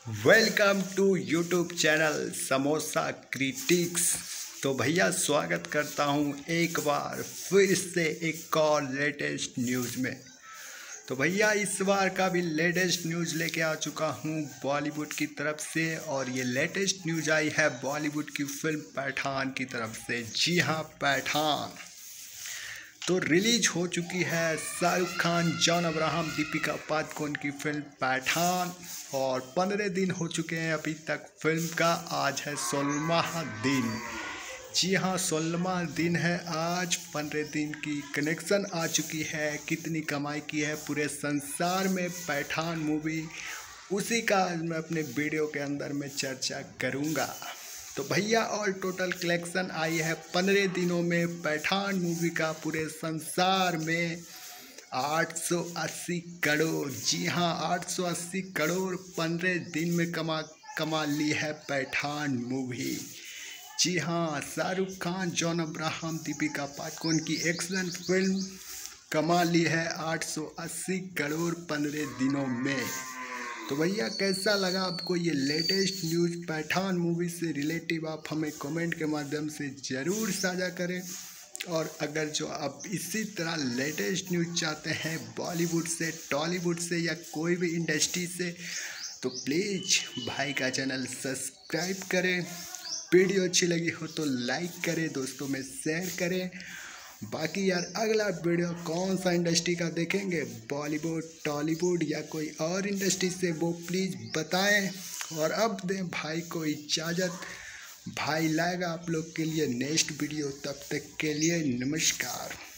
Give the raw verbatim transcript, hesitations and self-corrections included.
Welcome to YouTube channel samosa critics. तो भैया स्वागत करता हूँ एक बार फिर से एक और लेटेस्ट न्यूज़ में। तो भैया इस बार का भी लेटेस्ट न्यूज़ लेके आ चुका हूँ बॉलीवुड की तरफ से, और ये लेटेस्ट न्यूज़ आई है बॉलीवुड की फिल्म पठान की तरफ से। जी हाँ, पठान तो रिलीज हो चुकी है शाहरुख खान, जॉन अब्राहम, दीपिका पादुकोण की फिल्म पठान, और पंद्रह दिन हो चुके हैं अभी तक फिल्म का। आज है सोलहवां दिन। जी हाँ, सोलहवां दिन है आज। पंद्रह दिन की कनेक्शन आ चुकी है, कितनी कमाई की है पूरे संसार में पठान मूवी, उसी का आज मैं अपने वीडियो के अंदर में चर्चा करूँगा। तो भैया ऑल टोटल कलेक्शन आई है पंद्रह दिनों में पठान मूवी का पूरे संसार में आठ सौ अस्सी करोड़। जी हाँ, आठ सौ अस्सी करोड़ पंद्रह दिन में कमा कमा ली है पठान मूवी। जी हाँ, शाहरुख खान, जॉन अब्राहम, दीपिका पादुकोण की एक्शन फिल्म कमा ली है आठ सौ अस्सी करोड़ पंद्रह दिनों में। तो भैया कैसा लगा आपको ये लेटेस्ट न्यूज़ पठान मूवी से रिलेटिव, आप हमें कमेंट के माध्यम से ज़रूर साझा करें। और अगर जो आप इसी तरह लेटेस्ट न्यूज़ चाहते हैं बॉलीवुड से, टॉलीवुड से या कोई भी इंडस्ट्री से, तो प्लीज़ भाई का चैनल सब्सक्राइब करें। वीडियो अच्छी लगी हो तो लाइक करें, दोस्तों में शेयर करें। बाकी यार अगला वीडियो कौन सा इंडस्ट्री का देखेंगे, बॉलीवुड, टॉलीवुड या कोई और इंडस्ट्री से, वो प्लीज़ बताएं। और अब दें भाई को इजाज़त। भाई लाएगा आप लोग के लिए नेक्स्ट वीडियो, तब तक के लिए नमस्कार।